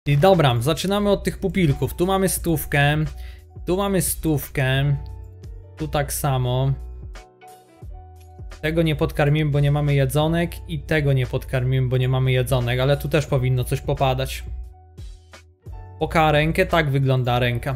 I dobra, zaczynamy od tych pupilków. Tu mamy stówkę, tu mamy stówkę, tu tak samo. Tego nie podkarmimy, bo nie mamy jedzonek i tego nie podkarmimy, bo nie mamy jedzonek, ale tu też powinno coś popadać. Oka rękę, tak wygląda ręka.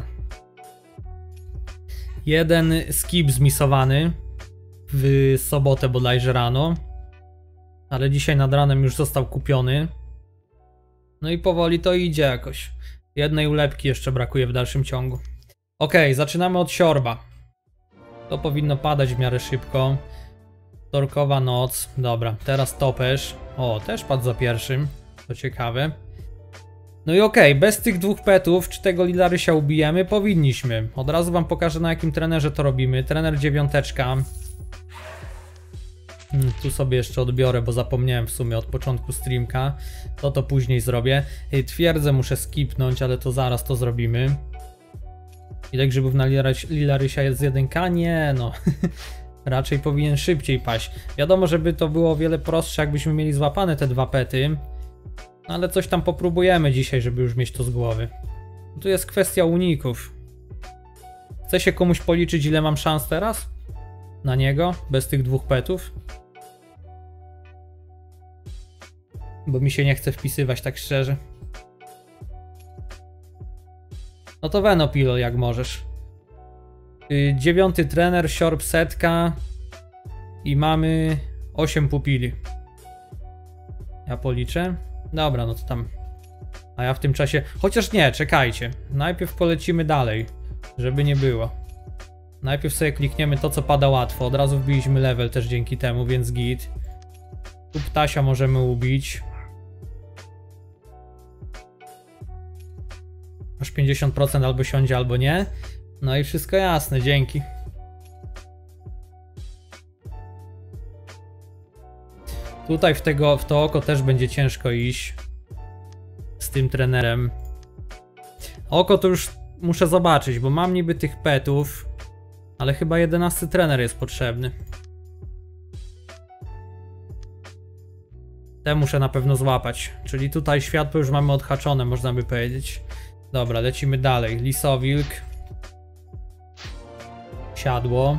Jeden skip zmisowany w sobotę bodajże rano, ale dzisiaj nad ranem już został kupiony. No i powoli to idzie jakoś. Jednej ulepki jeszcze brakuje w dalszym ciągu. Ok, zaczynamy od siorba. To powinno padać w miarę szybko. Wtorkowa noc. Dobra, teraz topesz. O, też padł za pierwszym. To ciekawe. No i okej, bez tych dwóch petów, czy tego Lilarysia ubijemy? Powinniśmy. Od razu wam pokażę, na jakim trenerze to robimy. Trener 9. Tu sobie jeszcze odbiorę, bo zapomniałem w sumie od początku streamka. To później zrobię. Twierdzę muszę skipnąć, ale to zaraz to zrobimy. Ile grzybów na Lilarysia jest 1K? Nie no. Raczej powinien szybciej paść. Wiadomo, żeby to było o wiele prostsze, jakbyśmy mieli złapane te dwa pety. No ale coś tam popróbujemy dzisiaj, żeby już mieć to z głowy. Tu jest kwestia uników. Chce się komuś policzyć, ile mam szans teraz? Na niego? Bez tych dwóch petów? Bo mi się nie chce wpisywać, tak szczerze. No to Venopilo, jak możesz. 9. trener, siorb setka. I mamy 8 pupili. Ja policzę. Dobra, no to tam. A ja w tym czasie... Chociaż nie, czekajcie. Najpierw polecimy dalej, żeby nie było. Najpierw sobie klikniemy to, co pada łatwo. Od razu wbiliśmy level też dzięki temu, więc git. Tu ptasia możemy ubić. Aż 50% albo siądzie, albo nie. No i wszystko jasne, dzięki. Tutaj w to oko też będzie ciężko iść z tym trenerem. Oko to już muszę zobaczyć, bo mam niby tych petów, ale chyba 11 trener jest potrzebny. Te muszę na pewno złapać, czyli tutaj światło już mamy odhaczone, można by powiedzieć. Dobra, lecimy dalej. Lisowilk. Siadło.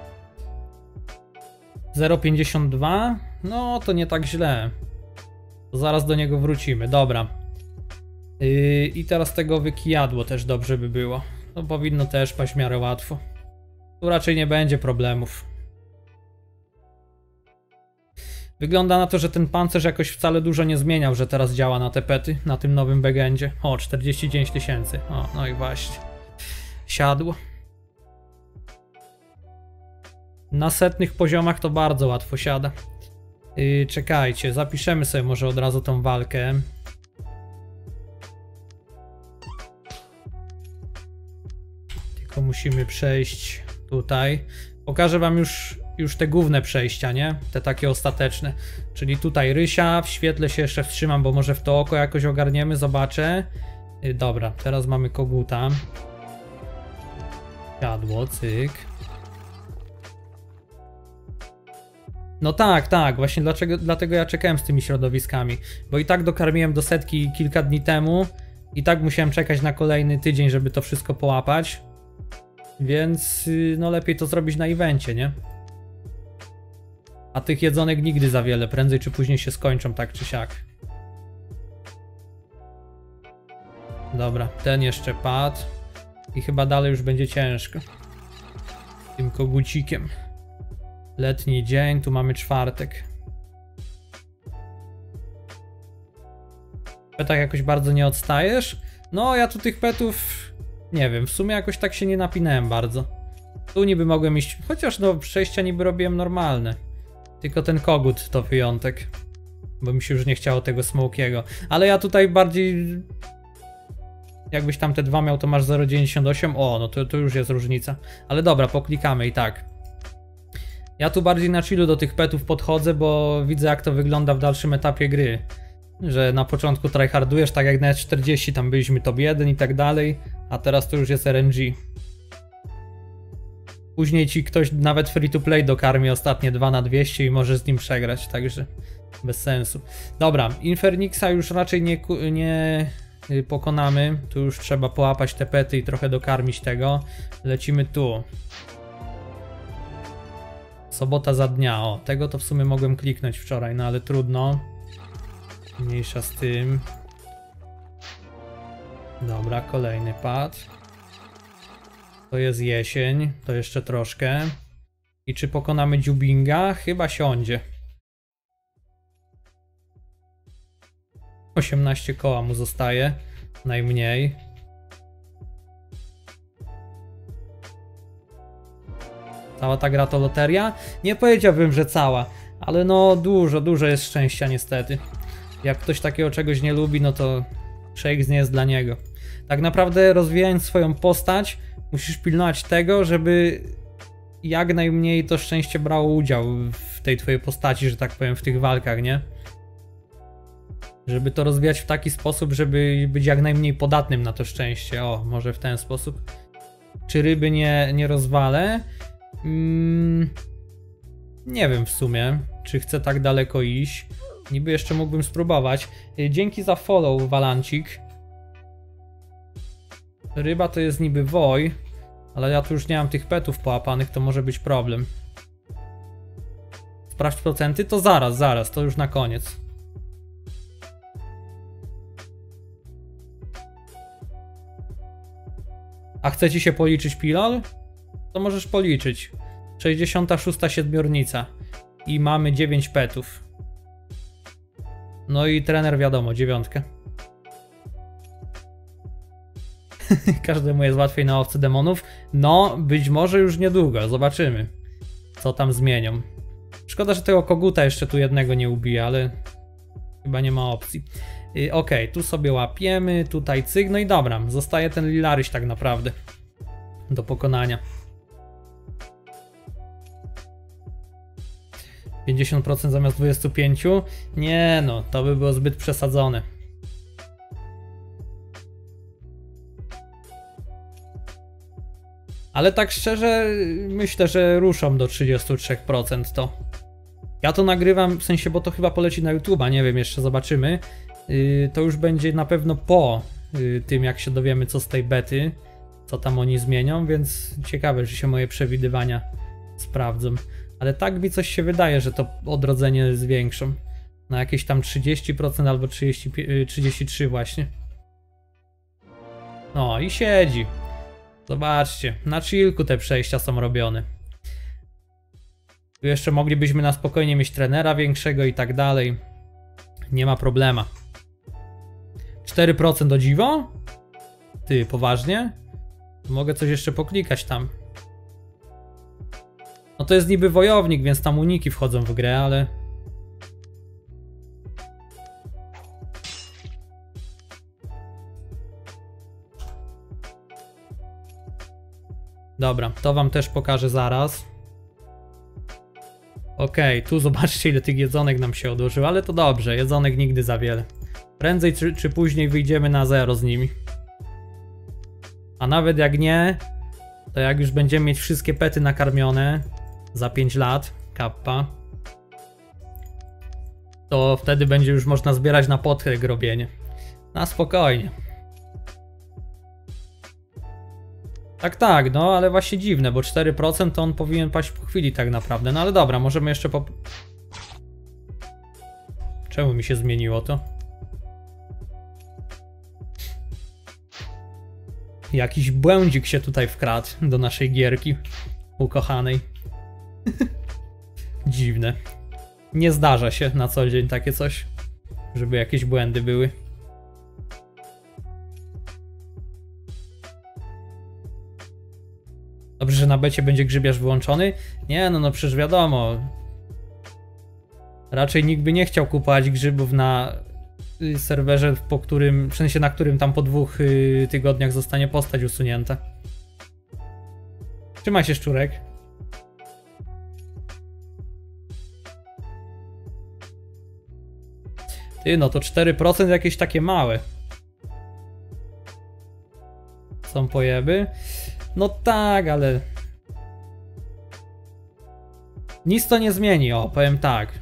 0,52. No to nie tak źle. To zaraz do niego wrócimy. Dobra. I teraz tego wykijadło też dobrze by było. To powinno też paść w miarę łatwo. Tu raczej nie będzie problemów. Wygląda na to, że ten pancerz jakoś wcale dużo nie zmieniał, że teraz działa na te pety, na tym nowym backendzie. O, 49 000. O, no i właśnie. Siadło. Na setnych poziomach to bardzo łatwo siada. Czekajcie, zapiszemy sobie może od razu tą walkę. Tylko musimy przejść tutaj. Pokażę wam już te główne przejścia, nie? Te takie ostateczne. Czyli tutaj Rysia, w świetle się jeszcze wstrzymam, bo może w to oko jakoś ogarniemy, zobaczę. Dobra, teraz mamy koguta. Siadło, cyk. No tak, właśnie dlatego ja czekałem z tymi środowiskami, bo i tak dokarmiłem do setki kilka dni temu i tak musiałem czekać na kolejny tydzień, żeby to wszystko połapać, więc no lepiej to zrobić na evencie, nie? A tych jedzonek nigdy za wiele, prędzej czy później się skończą, tak czy siak. Dobra, ten jeszcze padł i chyba dalej już będzie ciężko. Tym kogucikiem. Letni dzień, tu mamy czwartek. W petach jakoś bardzo nie odstajesz? No, ja tu tych petów... Nie wiem, w sumie jakoś tak się nie napinałem bardzo. Tu niby mogłem iść... Chociaż no, przejścia niby robiłem normalne. Tylko ten kogut to wyjątek. Bo mi się już nie chciało tego smokiego. Ale ja tutaj bardziej... Jakbyś tam te dwa miał, to masz 0,98. O, no to już jest różnica. Ale dobra, poklikamy i tak. Ja tu bardziej na chillu do tych petów podchodzę, bo widzę, jak to wygląda w dalszym etapie gry. Że na początku tryhardujesz, tak jak na 40 tam byliśmy top 1 i tak dalej, a teraz to już jest RNG. Później ci ktoś nawet free to play dokarmi ostatnie 2 na 200 i możesz z nim przegrać, także bez sensu. Dobra, Infernixa już raczej pokonamy. Tu już trzeba połapać te pety i trochę dokarmić tego. Lecimy tu. Sobota za dnia. O, tego to w sumie mogłem kliknąć wczoraj, no ale trudno. Mniejsza z tym. Dobra, kolejny pad. To jest jesień, to jeszcze troszkę. I czy pokonamy Dziubinga? Chyba siądzie. 18 koła mu zostaje, najmniej. Cała ta gra to loteria? Nie powiedziałbym, że cała, ale no dużo jest szczęścia niestety. Jak ktoś takiego czegoś nie lubi, no to Shakes nie jest dla niego. Tak naprawdę rozwijając swoją postać, musisz pilnować tego, żeby jak najmniej to szczęście brało udział w tej twojej postaci, że tak powiem, w tych walkach, nie? Żeby to rozwijać w taki sposób, żeby być jak najmniej podatnym na to szczęście. O, może w ten sposób. Czy ryby nie rozwalę? Nie wiem w sumie, czy chcę tak daleko iść. Niby jeszcze mógłbym spróbować. Dzięki za follow, Walancik. Ryba to jest niby woj, ale ja tu już nie mam tych petów połapanych, to może być problem. Sprawdź procenty? To zaraz, to już na koniec. A chce ci się policzyć pilol? To możesz policzyć. 66 siedmiornica. I mamy 9 petów. No i trener wiadomo, 9. Każdemu jest łatwiej na owce demonów. No, być może już niedługo. Zobaczymy, co tam zmienią. Szkoda, że tego koguta jeszcze tu jednego nie ubije, ale chyba nie ma opcji. Okej, tu sobie łapiemy, tutaj cyk. No i dobra, zostaje ten Lilaryś tak naprawdę do pokonania. 50% zamiast 25%? Nie no, to by było zbyt przesadzone. Ale tak szczerze, myślę, że ruszą do 33% to. Ja to nagrywam, w sensie, bo to chyba poleci na YouTube'a, nie wiem, jeszcze zobaczymy. To już będzie na pewno po tym, jak się dowiemy, co z tej bety, co tam oni zmienią, więc ciekawe, że się moje przewidywania sprawdzą. Ale tak mi coś się wydaje, że to odrodzenie zwiększą. Na jakieś tam 30% albo 33% właśnie. No i siedzi. Zobaczcie, na chillku te przejścia są robione. Tu jeszcze moglibyśmy na spokojnie mieć trenera większego i tak dalej. Nie ma problema. 4% o dziwo? Ty, poważnie? Mogę coś jeszcze poklikać tam. No to jest niby wojownik, więc tam uniki wchodzą w grę, ale... Dobra, to wam też pokażę zaraz. Okej, tu zobaczcie, ile tych jedzonek nam się odłożyło, ale to dobrze, jedzonek nigdy za wiele. Prędzej czy później wyjdziemy na zero z nimi. A nawet jak nie, to jak już będziemy mieć wszystkie pety nakarmione za 5 lat, kappa, to wtedy będzie już można zbierać na podchwyt robienie. Na spokojnie. Tak, no ale właśnie dziwne, bo 4% to on powinien paść po chwili tak naprawdę. No ale dobra, możemy jeszcze Czemu mi się zmieniło to? Jakiś błędzik się tutaj wkradł do naszej gierki ukochanej. Dziwne. Nie zdarza się na co dzień takie coś, żeby jakieś błędy były. Dobrze, że na becie będzie grzybiarz wyłączony? Nie, no przecież wiadomo. Raczej nikt by nie chciał kupować grzybów na serwerze, po którym, w sensie na którym tam po 2 tygodniach zostanie postać usunięta. Trzymaj się, szczurek. Ty, no to 4% jakieś takie małe. Są pojeby. No tak, ale... Nic to nie zmieni, o, powiem tak.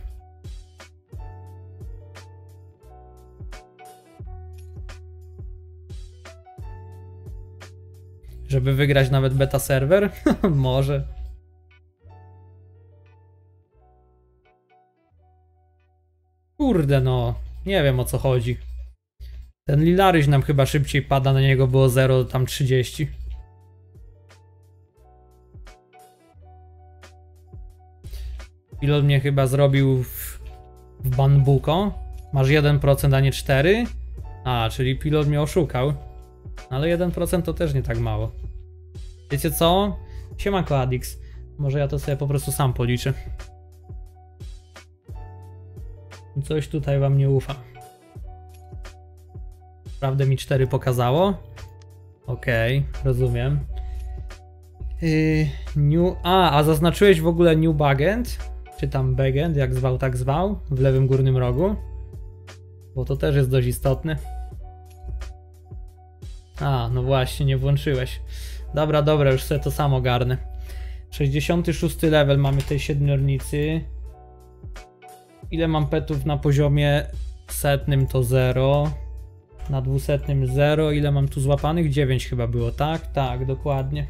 Żeby wygrać nawet beta serwer? Może. Kurde no, nie wiem o co chodzi. Ten Lilaryś nam chyba szybciej pada, na niego było 0, tam 30. Pilot mnie chyba zrobił w bambuko. Masz 1%, a nie 4%. A, czyli pilot mnie oszukał. Ale 1% to też nie tak mało. Wiecie co? Siemanko Adix. Może ja to sobie po prostu sam policzę. Coś tutaj wam nie ufa. Prawdę mi 4 pokazało. Okej, rozumiem. A zaznaczyłeś w ogóle New Backend? Czy tam Backend, jak zwał, tak zwał? W lewym górnym rogu? Bo to też jest dość istotne. A, no właśnie, nie włączyłeś. Dobra, już sobie to sam ogarnę. 66 level mamy tej siedmiornicy. Ile mam petów na poziomie 100 to 0. Na 200 0. Ile mam tu złapanych? 9 chyba było, tak? Tak, dokładnie.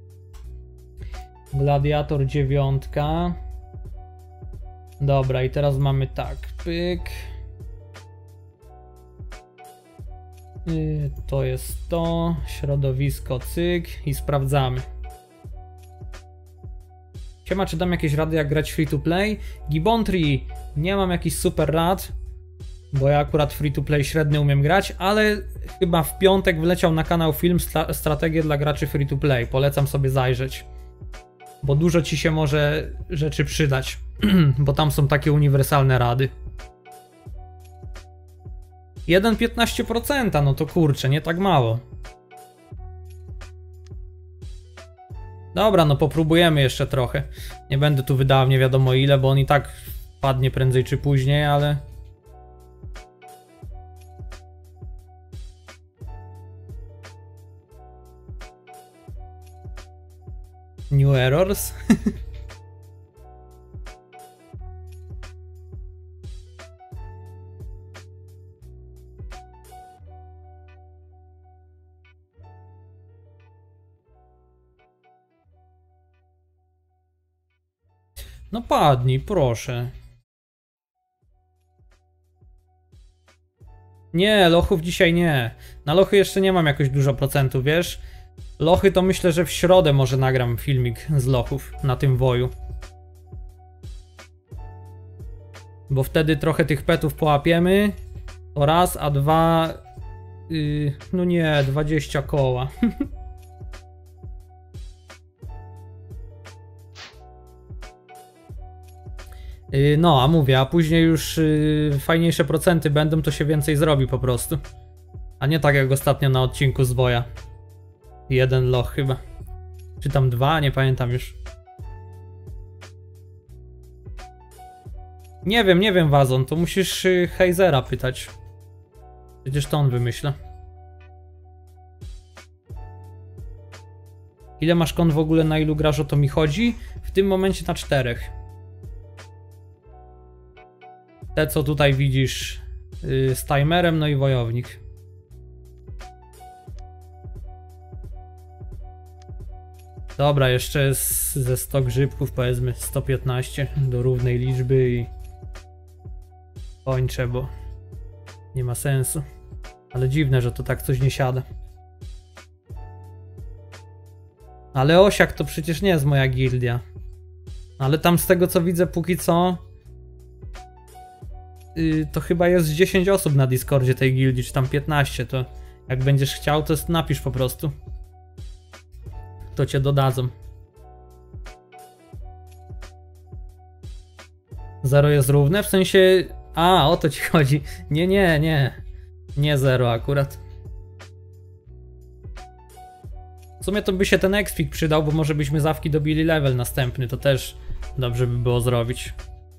Gladiator 9. Dobra, i teraz mamy tak. Pyk. To jest to. Środowisko, cyk. I sprawdzamy. Siema, czy dam jakieś rady, jak grać free to play? Gibontry, nie mam jakichś super rad, bo ja akurat free to play średnio umiem grać, ale chyba w piątek wleciał na kanał film Strategie dla graczy free to play. Polecam sobie zajrzeć, bo dużo ci się może rzeczy przydać, bo tam są takie uniwersalne rady. 1,15%, no to kurczę, nie tak mało. Dobra, no popróbujemy jeszcze trochę. Nie będę tu wydawał nie wiadomo ile, bo on i tak padnie prędzej czy później, ale... New errors? No padnij, proszę. Nie, lochów dzisiaj nie. Na lochy jeszcze nie mam jakoś dużo procentów, wiesz? Lochy to myślę, że w środę może nagram filmik z lochów na tym woju. Bo wtedy trochę tych petów połapiemy. To raz, a dwa... no nie, 20 koła. No, a mówię, a później już fajniejsze procenty będą, to się więcej zrobi po prostu. A nie tak jak ostatnio na odcinku z Woja. Jeden loch chyba. Czy tam 2, nie pamiętam już. Nie wiem Wazon, to musisz Heizera pytać. Przecież to on wymyśla. Ile masz kon w ogóle, na ilu grasz, o to mi chodzi? W tym momencie na 4. Te co tutaj widzisz z timerem, no i wojownik. Dobra, jeszcze ze 100 grzybków, powiedzmy 115 do równej liczby i kończę, bo nie ma sensu. Ale dziwne, że to tak coś nie siada. Ale Osiak to przecież nie jest moja gildia. Ale tam z tego co widzę póki co, to chyba jest 10 osób na Discordzie tej gildii, czy tam 15, to jak będziesz chciał, to napisz po prostu. To cię dodadzą. 0 jest równe? W sensie... A, o to ci chodzi. Nie. Nie 0 akurat. W sumie to by się ten X-Fig przydał, bo może byśmy zawki dobili level następny, to też dobrze by było zrobić.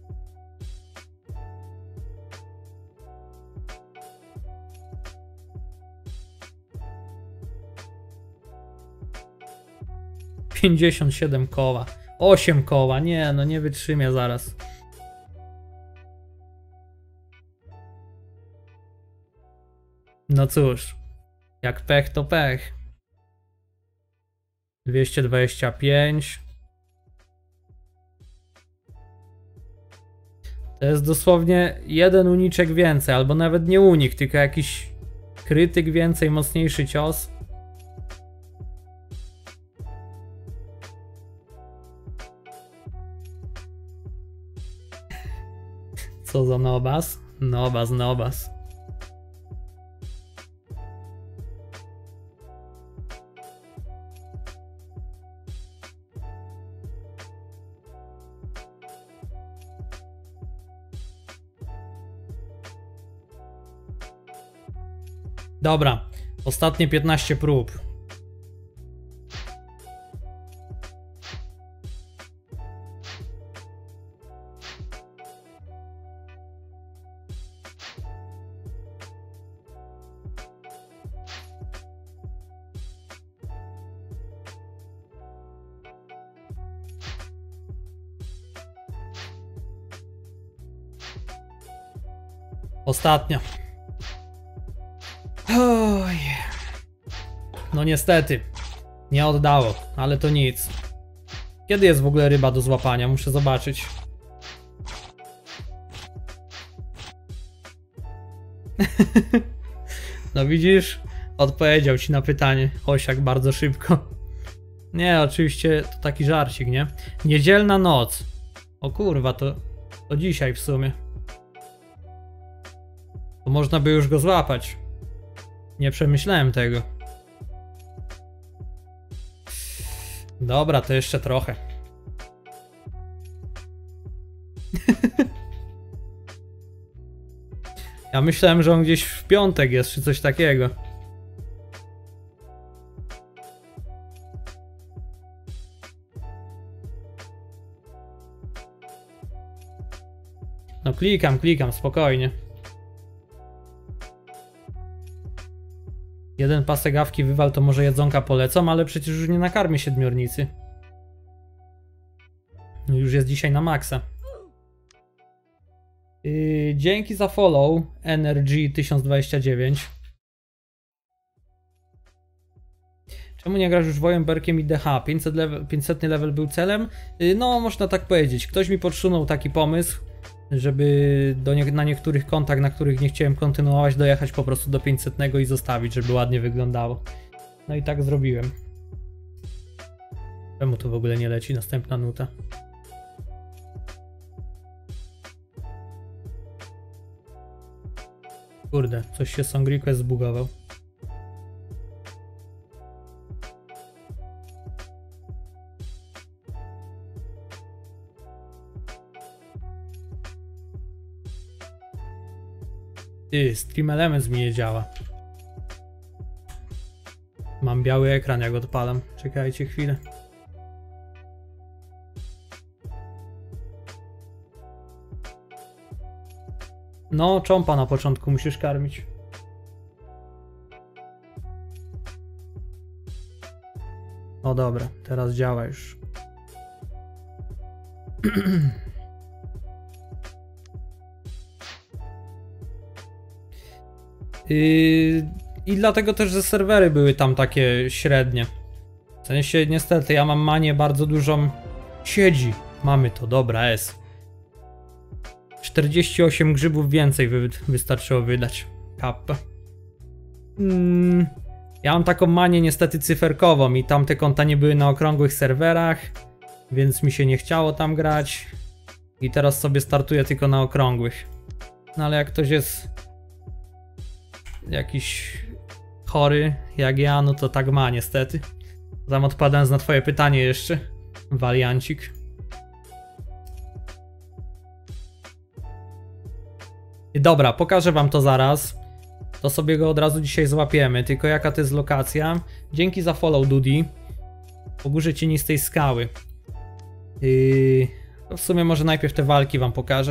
$57 koła. 8 koła. Nie, no nie wytrzymię zaraz. No cóż. Jak pech to pech. 225. To jest dosłownie jeden uniczek więcej, albo nawet nie unik, tylko jakiś krytyk więcej, mocniejszy cios. Co za nobas? Nobas, nobas. Dobra, ostatnie 15 prób. Ostatnia. Oj. No niestety, nie oddało, ale to nic. Kiedy jest w ogóle ryba do złapania? Muszę zobaczyć. No widzisz? Odpowiedział ci na pytanie Osiak bardzo szybko. Nie, oczywiście to taki żarcik, nie? Niedzielna noc. O kurwa, to dzisiaj w sumie. To można by już go złapać. Nie przemyślałem tego. Dobra, to jeszcze trochę. Ja myślałem, że on gdzieś w piątek jest, czy coś takiego. No klikam, spokojnie. Jeden pasek awki wywal, to może jedzonka polecą, ale przecież już nie nakarmię siedmiornicy. Już jest dzisiaj na maksa. Dzięki za follow, Energy 1029. Czemu nie grasz już Wojenbergiem i DH? 500 level był celem? No, można tak powiedzieć. Ktoś mi podsunął taki pomysł, żeby na niektórych kontach, na których nie chciałem kontynuować, dojechać po prostu do 500 i zostawić, żeby ładnie wyglądało. No i tak zrobiłem. Czemu tu w ogóle nie leci następna nuta? Kurde, coś się Song Request zbugował. Stream Elements mi nie działa. Mam biały ekran, jak odpalam. Czekajcie chwilę. No, czompa na początku musisz karmić. O dobra, teraz działa już. I dlatego też, że serwery były tam takie średnie. W sensie niestety ja mam manię bardzo dużą. Siedzi. Mamy to, dobra, S. 48 grzybów więcej wystarczyło wydać. Kappa. Ja mam taką manię niestety cyferkową i tamte konta nie były na okrągłych serwerach, więc mi się nie chciało tam grać. I teraz sobie startuję tylko na okrągłych. No ale jak ktoś jest jakiś chory jak ja, no to tak ma niestety. Tam odpadając na twoje pytanie jeszcze, waliancik. Dobra, pokażę wam to zaraz. To sobie go od razu dzisiaj złapiemy. Tylko jaka to jest lokacja? Dzięki za follow, Dudi. Po górze cienistej skały. To w sumie może najpierw te walki wam pokażę.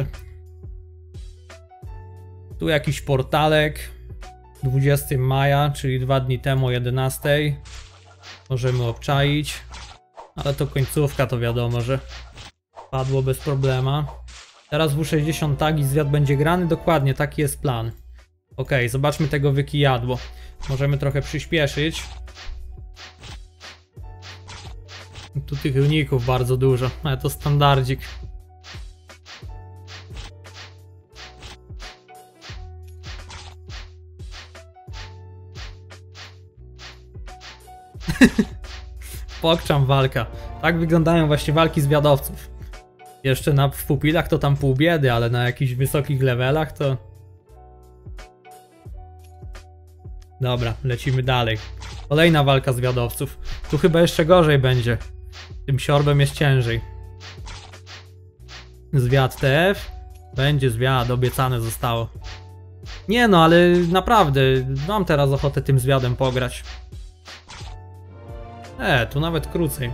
Tu jakiś portalek. 20 maja, czyli 2 dni temu o 11. Możemy obczaić. Ale to końcówka, to wiadomo, że padło bez problema. Teraz W60 tag i zwiat będzie grany. Dokładnie, taki jest plan. Ok, zobaczmy tego wykijadło. Możemy trochę przyspieszyć. Tu tych uników bardzo dużo, ale to standardzik. Pokczam walka. Tak wyglądają właśnie walki zwiadowców. Jeszcze w pupilach to tam pół biedy, ale na jakichś wysokich levelach to... Dobra, lecimy dalej. Kolejna walka zwiadowców. Tu chyba jeszcze gorzej będzie. Tym siorbem jest ciężej. Zwiad TF. Będzie zwiad, obiecane zostało. Nie no, ale naprawdę mam teraz ochotę tym zwiadem pograć. Tu nawet krócej.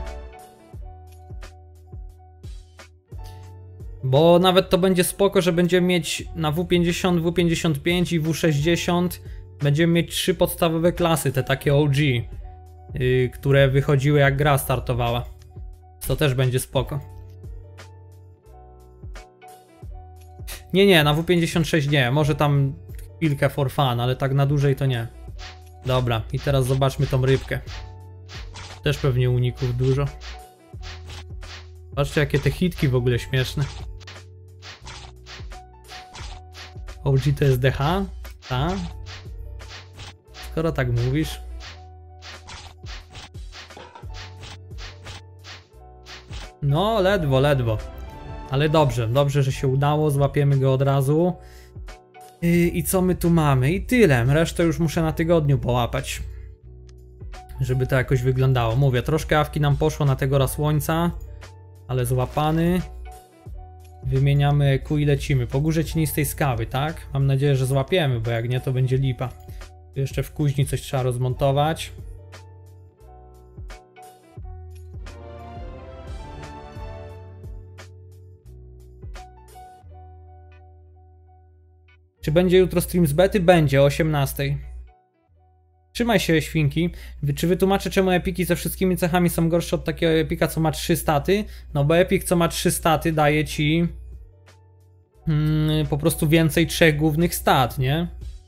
Bo nawet to będzie spoko, że będziemy mieć na W50, W55 i W60 będziemy mieć 3 podstawowe klasy, te takie OG, które wychodziły jak gra startowała. To też będzie spoko. Nie, na W56 nie, może tam chwilkę for fun, ale tak na dłużej to nie. Dobra, i teraz zobaczmy tą rybkę. Też pewnie uników dużo. Patrzcie jakie te hitki w ogóle śmieszne. OG to jest DH? Tak? Skoro tak mówisz. No, ledwo. Ale dobrze, że się udało, złapiemy go od razu. I co my tu mamy? I tyle, resztę już muszę na tygodniu połapać. Żeby to jakoś wyglądało. Mówię, troszkę awki nam poszło na tego słońca, ale złapany. Wymieniamy EQ i lecimy. Po górze cienistej skały, tak? Mam nadzieję, że złapiemy, bo jak nie, to będzie lipa. Tu jeszcze w kuźni coś trzeba rozmontować. Czy będzie jutro stream z bety? Będzie o 18. Trzymaj się, świnki. Czy wytłumaczę, czemu epiki ze wszystkimi cechami są gorsze od takiego epika, co ma 3 staty? No bo epik, co ma 3 staty, daje ci po prostu więcej 3 głównych stat, nie?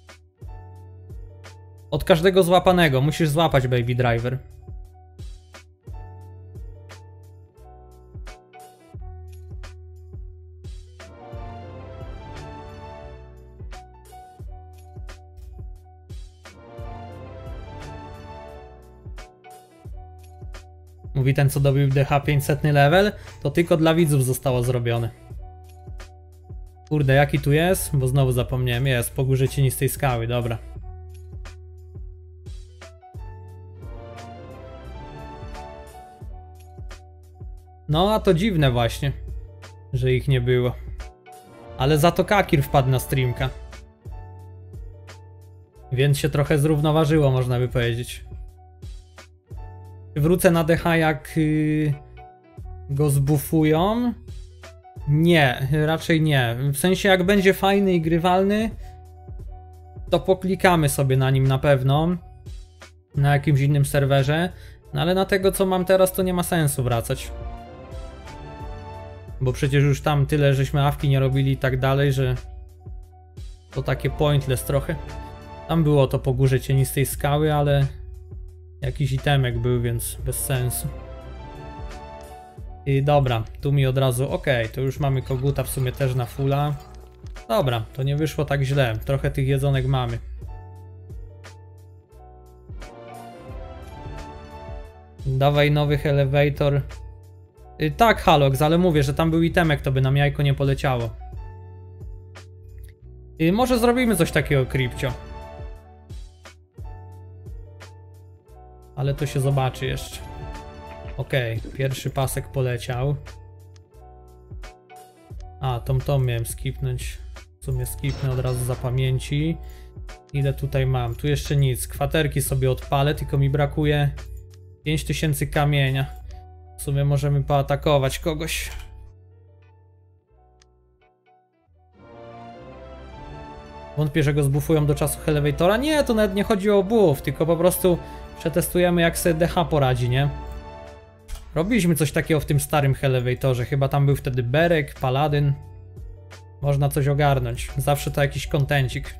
Od każdego złapanego. Musisz złapać Baby Driver. Mówi ten, co dobił DH 500 level, to tylko dla widzów zostało zrobione. Kurde, jaki tu jest? Bo znowu zapomniałem. Jest, po górze cienistej skały, dobra. No, a to dziwne właśnie, że ich nie było. Ale za to Kakir wpadł na streamka. Więc się trochę zrównoważyło, można by powiedzieć. Wrócę na DH jak go zbufują. Nie, raczej nie. W sensie jak będzie fajny i grywalny, to poklikamy sobie na nim na pewno. Na jakimś innym serwerze. No ale na tego co mam teraz to nie ma sensu wracać. Bo przecież już tam tyle żeśmy awki nie robili i tak dalej, że to takie pointless trochę. Tam było to po górze cienistej skały, ale jakiś itemek był, więc bez sensu. I dobra, tu mi od razu, okej, to już mamy koguta w sumie też na fulla. Dobra, to nie wyszło tak źle, trochę tych jedzonek mamy. Dawaj nowych elevator. Tak, Halox, ale mówię, że tam był itemek, to by nam jajko nie poleciało. Może zrobimy coś takiego, Krypcio. Ale to się zobaczy jeszcze. Okej, pierwszy pasek poleciał. A, tą miałem skipnąć. W sumie skipnę od razu za pamięci. Ile tutaj mam? Tu jeszcze nic. Kwaterki sobie odpalę, tylko mi brakuje 5000 kamienia. W sumie możemy poatakować kogoś. Wątpię, że go zbufują do czasu elevatora. Nie, to nawet nie chodzi o buff, tylko po prostu przetestujemy, jak sobie DH poradzi, nie? Robiliśmy coś takiego w tym starym elevatorze. Chyba tam był wtedy Berek, Paladyn. Można coś ogarnąć. Zawsze to jakiś kontencik.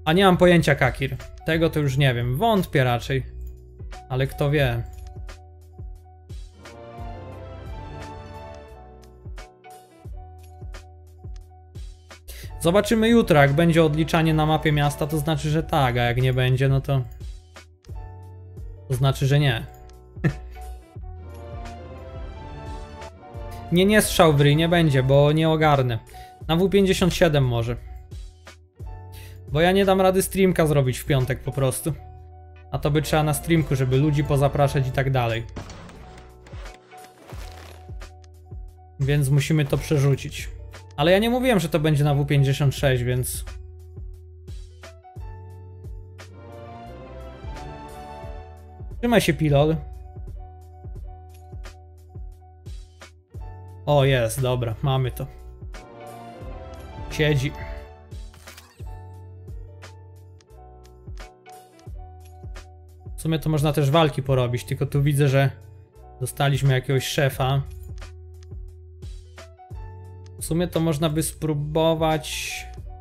A nie mam pojęcia, Kakir. Tego to już nie wiem. Wątpię raczej. Ale kto wie. Zobaczymy jutro, jak będzie odliczanie na mapie miasta, to znaczy, że tak, a jak nie będzie, no to... To znaczy, że nie. Nie strzał w ryj, nie będzie, bo nie ogarnę. Na W57 może. Bo ja nie dam rady streamka zrobić w piątek po prostu. A to by trzeba na streamku, żeby ludzi pozapraszać i tak dalej. Więc musimy to przerzucić. Ale ja nie mówiłem, że to będzie na W56, więc... Trzymaj się, pilot. O, jest, dobra, mamy to. Siedzi. W sumie to można też walki porobić, tylko tu widzę, że dostaliśmy jakiegoś szefa. W sumie to można by spróbować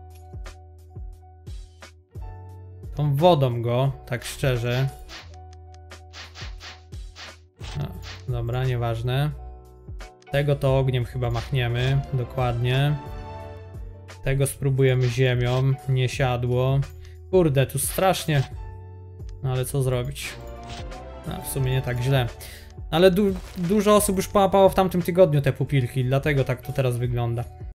tą wodą go, tak szczerze. No, dobra, nieważne. Tego to ogniem chyba machniemy, dokładnie. Tego spróbujemy ziemią, nie siadło. Kurde, tu strasznie. No ale co zrobić? No, w sumie nie tak źle. Ale dużo osób już połapało w tamtym tygodniu te pupilki, dlatego tak to teraz wygląda.